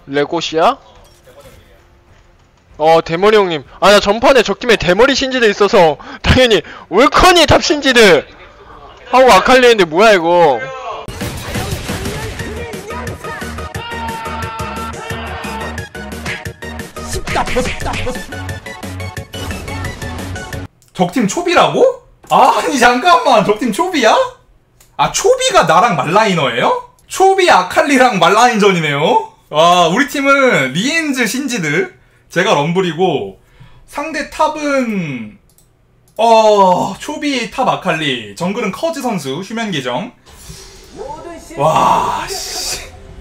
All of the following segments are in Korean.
레고시야? 대머리 형님. 아, 나 전판에 적팀에 대머리 신지드 있어서 당연히 울커니 탑 신지드 하고 아칼리 했는데 뭐야 이거. 적팀 초비라고? 아니 잠깐만, 적팀 초비야? 아, 초비가 나랑 말라이너예요? 초비 아칼리랑 말라인전이네요. 와, 우리 팀은 리엔즈 신지드, 제가 럼블이고 상대 탑은 초비 탑 아칼리, 정글은 커즈 선수 휴면 계정. 와, 씨.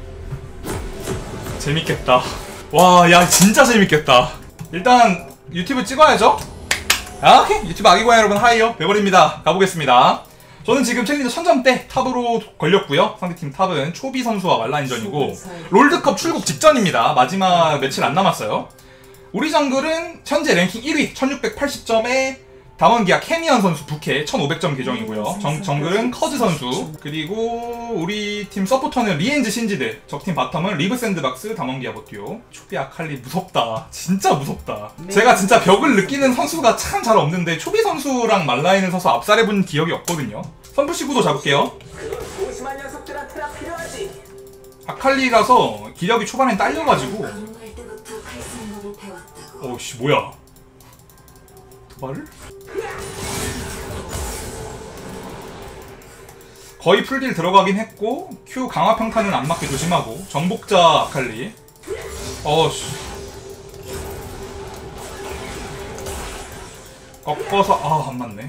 재밌겠다. 와, 야, 진짜 재밌겠다. 일단 유튜브 찍어야죠. 오케이, 유튜브 아기고양 여러분 하이요, 베버리입니다. 가보겠습니다. 저는 지금 챌린저 1000점대 탑으로 걸렸고요. 상대팀 탑은 초비 선수와 말라인전이고 롤드컵 출국 직전입니다. 마지막 며칠 안 남았어요. 우리 정글은 현재 랭킹 1위 1680점에 담원기아 캐니언 선수 부캐 1500점 계정이고요. 정글은 커즈 선수, 그리고 우리 팀 서포터는 리엔즈 신지드, 적팀 바텀은 리브 샌드박스 담원기아 버티오. 초비 아칼리 무섭다. 진짜 무섭다. 제가 진짜 벽을 느끼는 선수가 참 잘 없는데 초비 선수랑 말라인을 서서 압살해본 기억이 없거든요. 선풀시구도 잡을게요. 아칼리라서 기력이 초반엔 딸려가지고. 어우씨, 뭐야, 도발을? 거의 풀딜 들어가긴 했고 Q 강화 평타는 안 맞게 조심하고. 정복자 아칼리. 어씨, 꺾어서 안 맞네.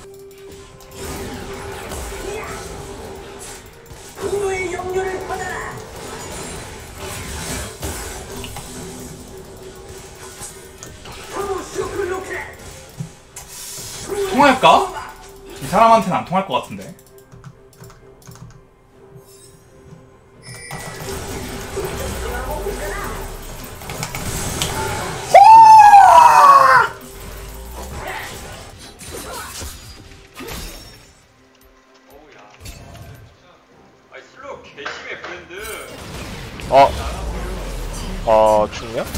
통할까? 이 사람한테는 안 통할 것 같은데. 죽냐?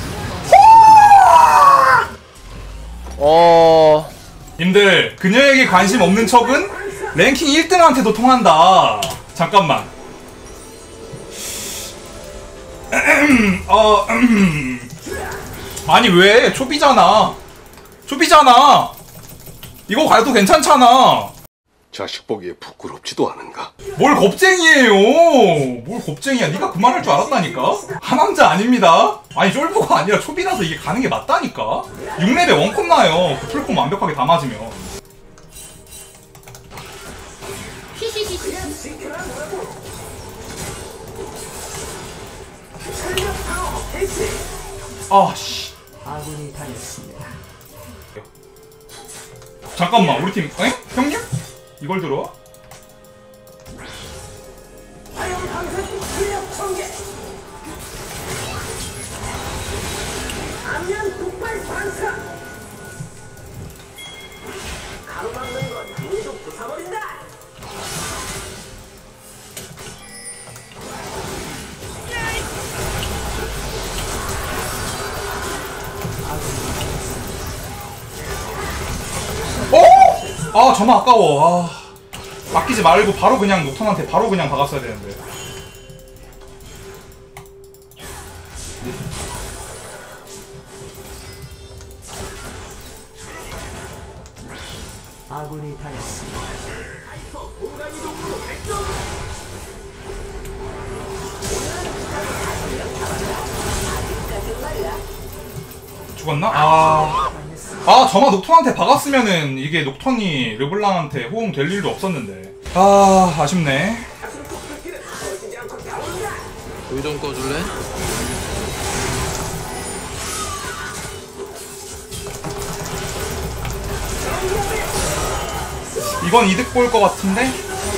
님들, 그녀에게 관심 없는 척은 랭킹 1등한테도 통한다. 잠깐만. 아니 왜? 초비잖아. 초비잖아. 이거 가도 괜찮잖아. 자식 보기에 부끄럽지도 않은가? 뭘 겁쟁이에요. 뭘 겁쟁이야. 네가 그만할 줄 알았다니까. 하남자 아닙니다. 아니 쫄보가 아니라 초비라서 이게 가는 게 맞다니까. 6렙에 원콤 나요. 그 풀콤 완벽하게 다 맞으면. 아씨. 아군이 당했습니다. 잠깐만, 우리 팀, 형님? 이걸 들어와? 저만 아까워. 아끼지 말고 바로 그냥 녹턴한테 바로 그냥 박았어야 되는데. 아군이 당했습니다. 죽었나? 저만 녹턴한테 박았으면은 이게 녹턴이 르블랑한테 호응 될 일도 없었는데. 아쉽네. 불 좀 꺼줄래? 이건 이득 볼 것 같은데?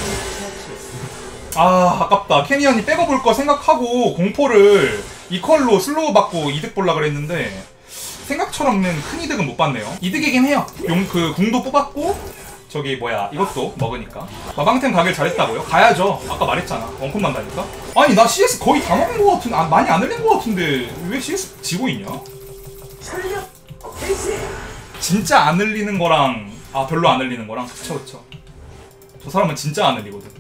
아깝다. 캐니언이 백업을 거 생각하고 공포를 이퀄로 슬로우 받고 이득 볼라 그랬는데 생각처럼는 큰 이득은 못 봤네요. 이득이긴 해요. 궁도 뽑았고 저기 뭐야 이것도 먹으니까. 마방템 가길 잘했다고요? 가야죠. 아까 말했잖아. 원콤만 다니까. 아니 나 CS 거의 다 먹은 거 같은데 많이 안 흘린 거 같은데 왜 CS 지고 있냐? 진짜 안 흘리는 거랑 별로 안 흘리는 거랑 그쵸. 저 사람은 진짜 안 흘리거든.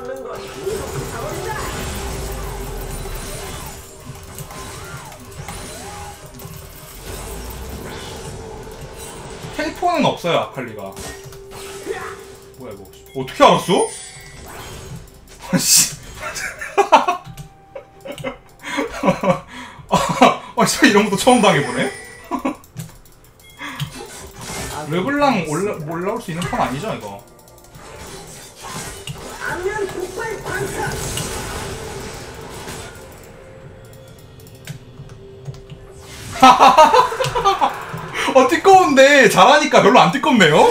텔포는 없어요 아칼리가. 뭐야 이거 어떻게 알았어? 아씨 진짜 이런 것도 처음 당해보네? 르블랑 올라올 수 있는 판 아니죠 이거? 띠꺼운데 잘하니까 별로 안 띠껍네요?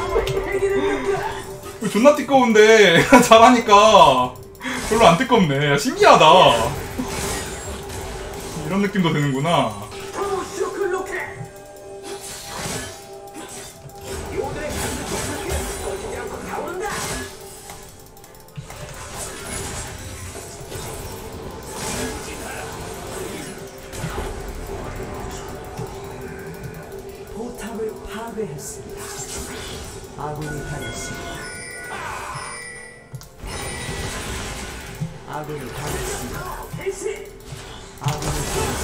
존나 띠꺼운데 잘하니까 별로 안 띠껍네. 신기하다. 이런 느낌도 드는구나. 포탑을 파괴했습니다. 아군이 당했습니다. 아군이 당했습니다. 아군이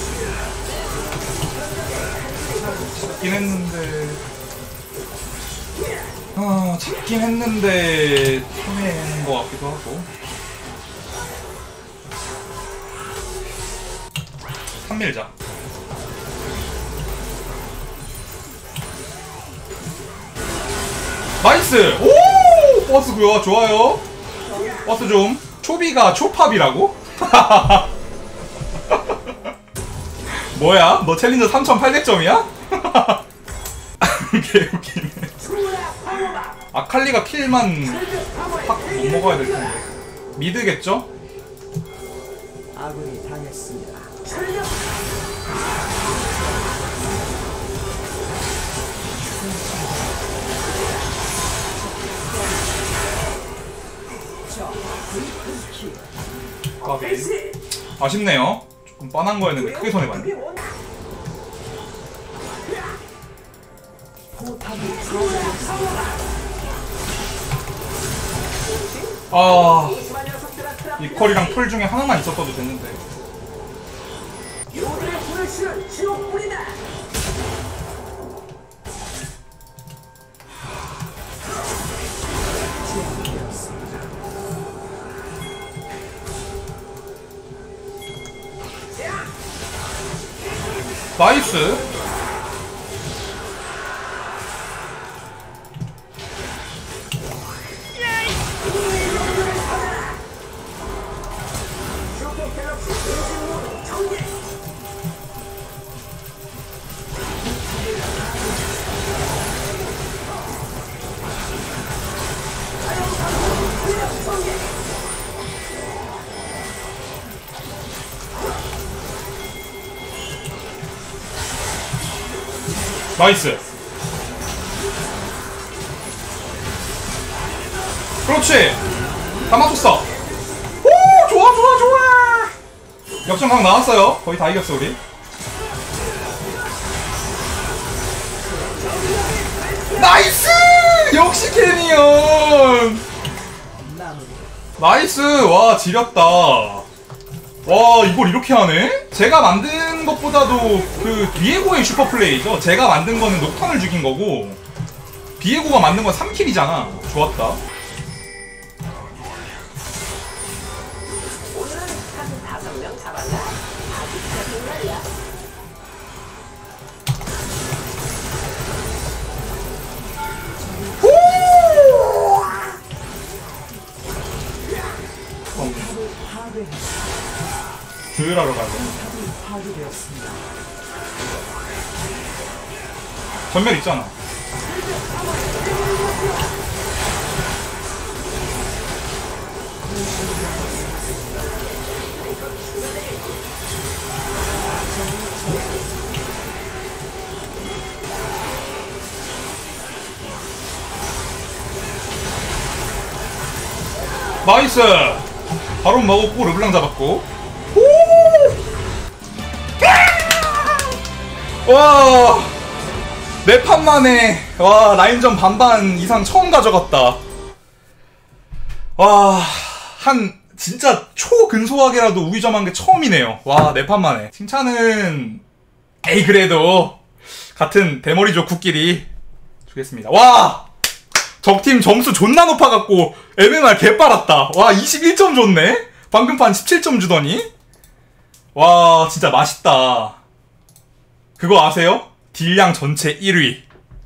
잡긴 했는데 잡긴 했는데 손해는 것 같기도 하고. 3밀자. 나이스! 오! 버스 그거 좋아요. 버스 좀. 초비가 초팝이라고? 뭐야? 너 챌린저 3800점이야? 개웃기네. 아칼리가 킬만 확 못 먹어야 될 텐데. 미드겠죠? 아군이 당했습니다. 까비. 아쉽네요. 조금 뻔한 거였는데 크게 손해봤네. 이퀄이랑 풀 중에 하나만 있었어도 됐는데. 나이스. 나이스. 그렇지. 다 맞췄어. 오, 좋아. 역전각 나왔어요. 거의 다 이겼어 우리. 나이스. 역시 캐니언. 나이스. 와, 지렸다. 와, 이걸 이렇게 하네? 제가 만든 것보다도 그 비에고의 슈퍼플레이죠. 제가 만든 거는 녹턴을 죽인 거고 비에고가 만든 건 3킬이잖아. 좋았다. 조율하러 가야 돼. 전멸 있잖아. 나이스. 바로 먹었고 르블랑 잡았고. 와, 4판 만에 와 라인전 반반 이상 처음 가져갔다. 와, 한 진짜 초근소하게라도 우위점한 게 처음이네요. 와, 4판 만에. 칭찬은 에이 그래도 같은 대머리 조쿠끼리 주겠습니다. 와, 적팀 점수 존나 높아갖고 MMR 개빨았다. 와, 21점 줬네. 방금 판 17점 주더니. 와, 진짜 맛있다. 그거 아세요? 딜량 전체 1위.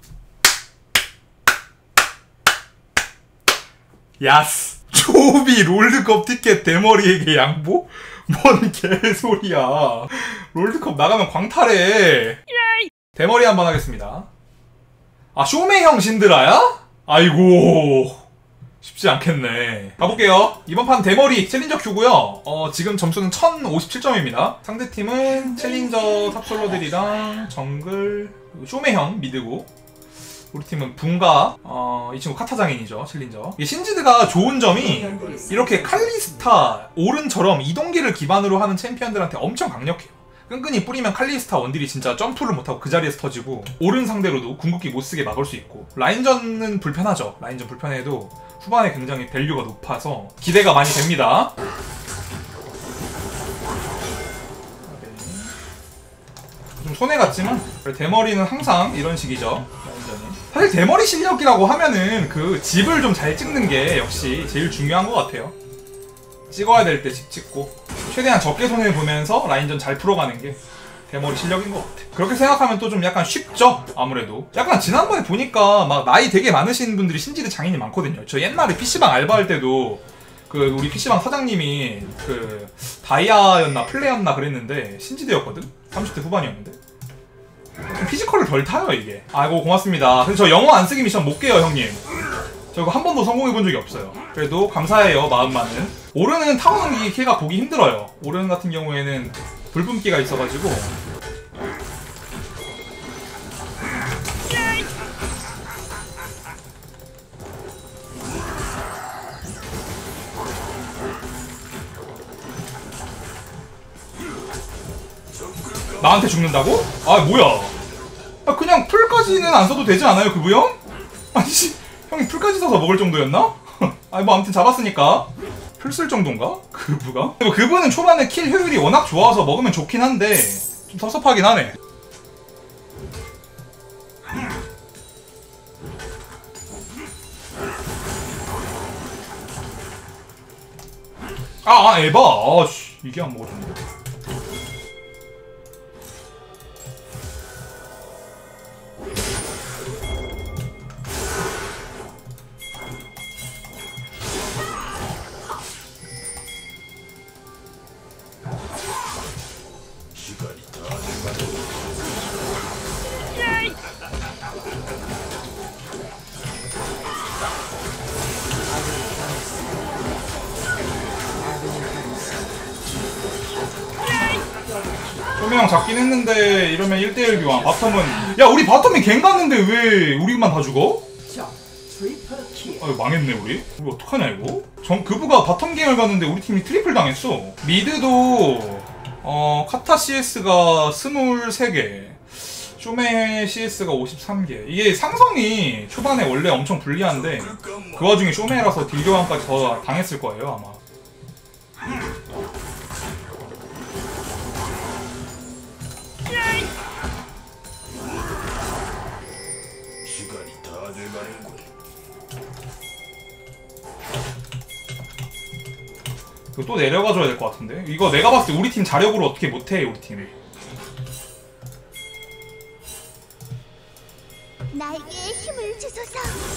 야스. 조비 롤드컵 티켓 대머리에게 양보? 뭔 개소리야. 롤드컵 나가면 광탈해. 대머리 한번 하겠습니다. 아, 쇼메형 신드라야? 아이고, 쉽지 않겠네. 가볼게요. 이번 판 대머리 챌린저 큐고요. 지금 점수는 1057점입니다. 상대팀은 챌린저 탑솔러들이랑 정글, 쇼메형 미드고, 우리 팀은 붕가, 이 친구 카타장인이죠, 챌린저. 이 신지드가 좋은 점이 이렇게 칼리스타, 오른처럼 이동기를 기반으로 하는 챔피언들한테 엄청 강력해요. 끈끈이 뿌리면 칼리스타 원딜이 진짜 점프를 못하고 그 자리에서 터지고, 오른 상대로도 궁극기 못쓰게 막을 수 있고, 라인전은 불편하죠. 라인전 불편해도 후반에 굉장히 밸류가 높아서 기대가 많이 됩니다. 좀 손해 같지만 대머리는 항상 이런 식이죠. 라인전이. 사실 대머리 실력이라고 하면은 그 집을 좀 잘 찍는 게 역시 제일 중요한 것 같아요. 찍어야 될 때 집 찍고 최대한 적게 손해를 보면서 라인전 잘 풀어가는 게 대머리 실력인 것 같아. 그렇게 생각하면 또 좀 약간 쉽죠? 아무래도. 약간 지난번에 보니까 막 나이 되게 많으신 분들이 신지드 장인이 많거든요. 저 옛날에 PC방 알바할 때도 그 우리 PC방 사장님이 그 다이아였나 플레였나 그랬는데 신지드였거든? 30대 후반이었는데. 좀 피지컬을 덜 타요 이게. 아이고 고맙습니다. 근데 저 영어 안 쓰기 미션 못 깨요 형님. 저 이거 한 번도 성공해본 적이 없어요. 그래도 감사해요 마음만은. 오른은 타워 넘기기 키가 보기 힘들어요. 오른 같은 경우에는 불뿜기가 있어가지고. 나한테 죽는다고? 아 뭐야. 아, 그냥 풀까지는 안 써도 되지 않아요 그부 형? 아니 형이 풀까지 써서 먹을 정도였나? 아니 뭐 아무튼 잡았으니까 풀 쓸 정도인가? 그부가? 그부는 초반에 킬 효율이 워낙 좋아서 먹으면 좋긴 한데 좀 섭섭하긴 하네. 에바. 아씨 이게 안 먹어줬네. 쇼메형 잡긴 했는데 이러면 1대1 교환. 바텀은 야 우리 바텀이 갱 갔는데 왜 우리만 다 죽어? 아유 망했네 우리. 우리 어떡하냐 이거? 그부가 바텀 갱을 갔는데 우리 팀이 트리플 당했어. 미드도 카타 CS가 23개, 쇼메 CS가 53개. 이게 상성이 초반에 원래 엄청 불리한데 그 와중에 쇼메라서 딜 교환까지 더 당했을 거예요 아마. 이거 또 내려가줘야 될 것 같은데? 이거 내가 봤을 때 우리 팀 자력으로 어떻게 못해 우리 팀. 나에게 힘을 주소서.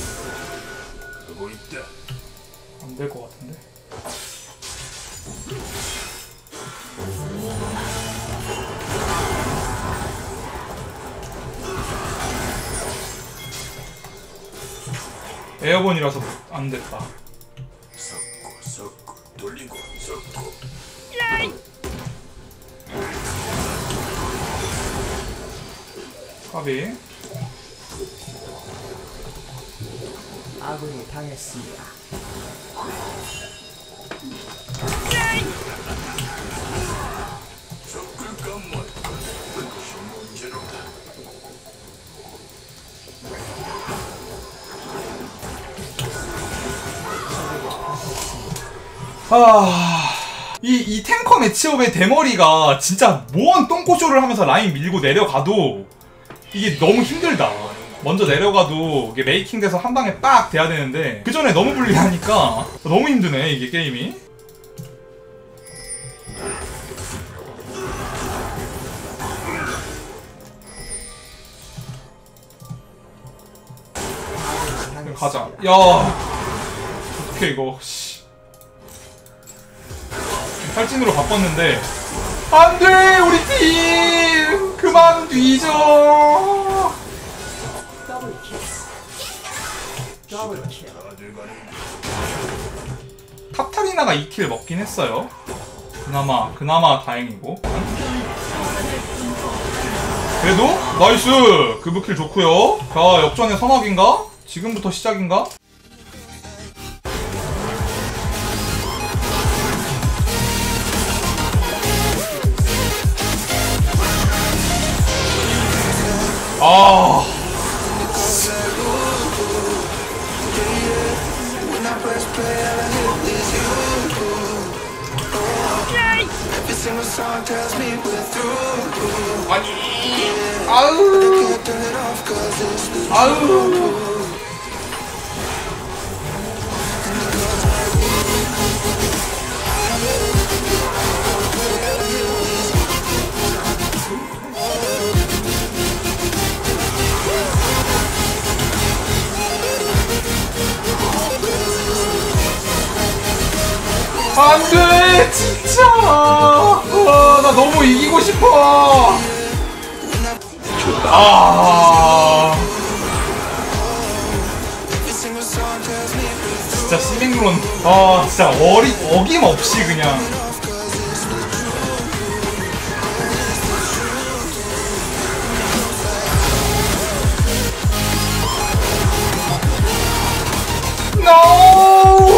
안 될 것 같은데? 에어본이라서 안 됐다. 돌리고 섞고. 까비. 아군이 당했습니다. 이 탱커 매치업의 대머리가 진짜 뭔 똥꼬쇼를 하면서 라인 밀고 내려가도 이게 너무 힘들다. 먼저 내려가도 이게 메이킹 돼서 한 방에 빡 돼야 되는데 그 전에 너무 불리하니까 너무 힘드네 이게 게임이. 가자. 야, 어떻게 이거? 씨. 탈진으로 바꿨는데 안돼 우리 팀 그만 뒤져. 카타리나가 2킬 먹긴 했어요. 그나마 다행이고. 그래도 나이스 그부킬 좋고요. 자 역전의 서막인가? 지금부터 시작인가? 아 아니 아우 안돼 진짜. 나 너무 이기고 싶어. 진짜 시민론 진짜 어김없이 그냥. No!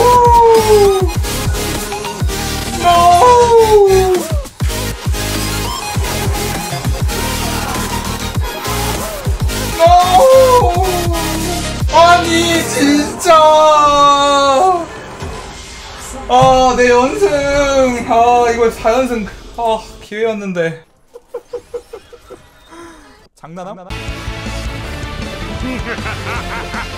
아니 진짜 내 연승 이거 4연승 기회였는데 장난함?